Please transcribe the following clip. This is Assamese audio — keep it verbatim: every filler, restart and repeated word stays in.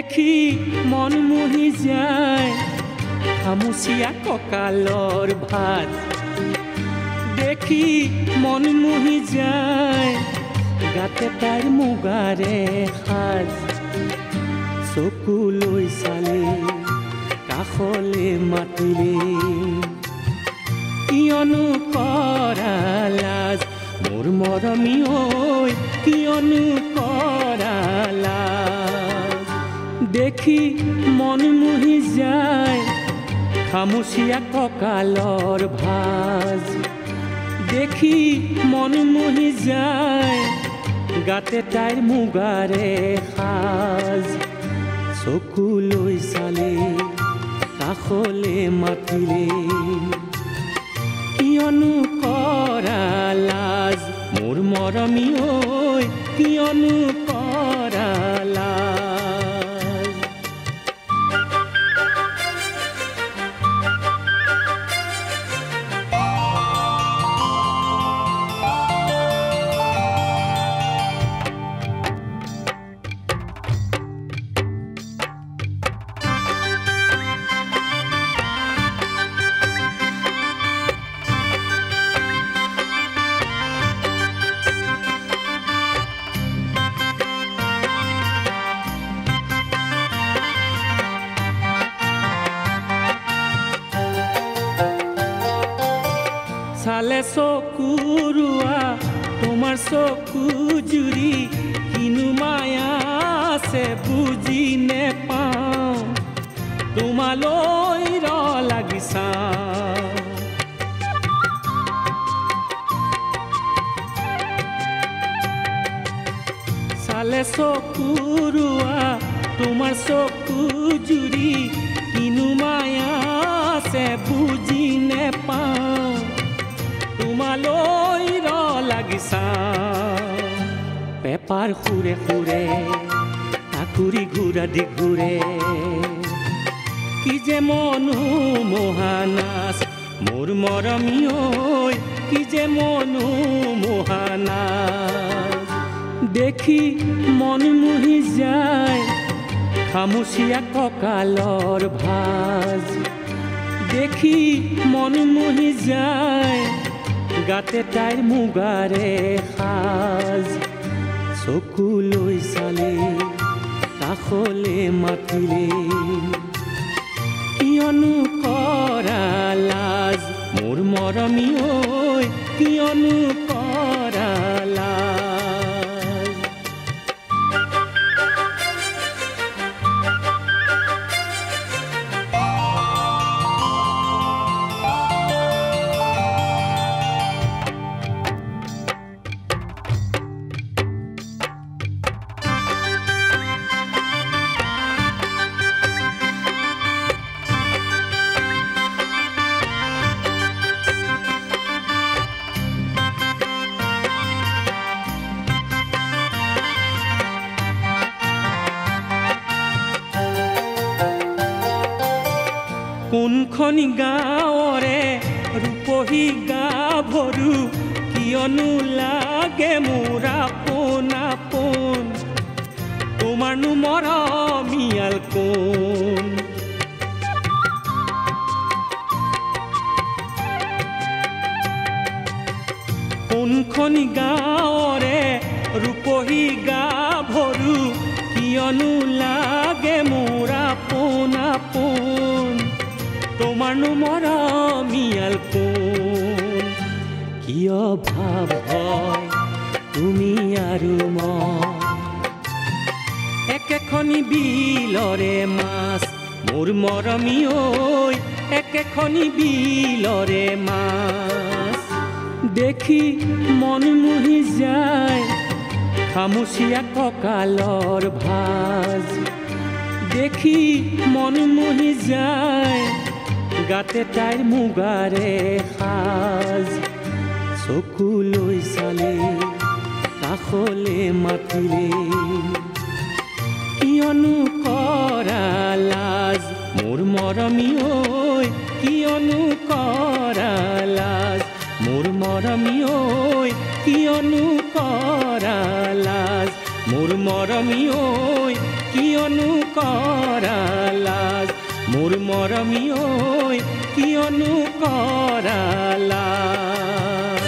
দেখি মন মুহি যায় খামুচিয়া কঁকালৰ ভাত দেখি মন মুহি যায় গাতে তাইৰ মুগাৰে সাজ চকুলৈ চালে কাষলে মাতিলে কিয়নো কৰা লাজ মোৰ মৰমী ঐ কিয়নো কৰা লাজ দেখি মন মুহি যায় খামুচিয়া কঁকালৰ ভাজ দেখি মন মুহি যায় গাতে তাইৰ মুগাৰে সাজ চকুলৈ চালে কাষলে মাতিলে কিয়নো কৰা লাজ মোৰ মৰমী ঐ কিয়নো কৰা লাজ চালে চকুৰুৱা তোমাৰ চকু জুৰি কিনো মায়া আছে বুজি নেপাওঁ তোমালৈ ৰ লাগিছা চালে চকুৰুৱা তোমাৰ চকু জুৰি কিনো মায়া আছে বুজি নেপাওঁ তোমালৈ ৰ লাগিছা পেপাৰ সুৰে সুৰে আকুৰি ঘূৰা দি ঘূৰে কি যে মনো মহানাচ মোৰ মৰমী ঐ কি যে মনো মহানাচ দেখি মন মুহি যায় খামুচিয়া কঁকালৰ ভাজ দেখি মন মুহি যায় গাতে তাইৰ মুগাৰে সাজ চকুলৈ চালে কাষলে মাতিলে কিয়নো কৰা লাজ মোৰ মৰমী ঐ কিয়নো কৰা লাজ কোনখনি গাঁৱৰে ৰূপহী গাভৰু কিয়নো লাগে মোৰ আপোন আপোন তোমাৰনো মৰমীয়াল কোন কোনখনি গাঁৱৰে ৰূপহী গাভৰু কিয়নো লাগে মোৰ আপোন আপোন তোমাৰনো মৰমীয়াল কোন কিয় ভাৱ হয় তুমি আৰু মই একেখনি বিলৰে মাছ মোৰ মৰমী ঐ একেখনি বিলৰে মাছ দেখি মন মুহি যায় খামুচিয়া কঁকালৰ ভাজ দেখি মন মুহি যায় গাতে তাইৰ মুগাৰে সাজ চকুলৈ চালে কাষলে মাতিলে কিয়নো কৰা লাজ মোৰ মৰমী ঐ কিয়নো কৰা লাজ মোৰ মৰমী ঐ কিয়নো কৰা লাজ মোৰ মৰমী ঐ কিয়নো কৰা লাজ মোৰ মৰমী ঐ কিয়নো কৰা লাজ